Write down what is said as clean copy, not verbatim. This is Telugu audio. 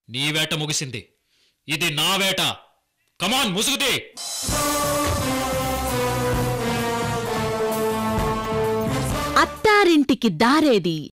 నీ వేట ముగిసింది, ఇది నా వేట. కమాన్ ముసుగుది. అత్తారింటికి దారేది.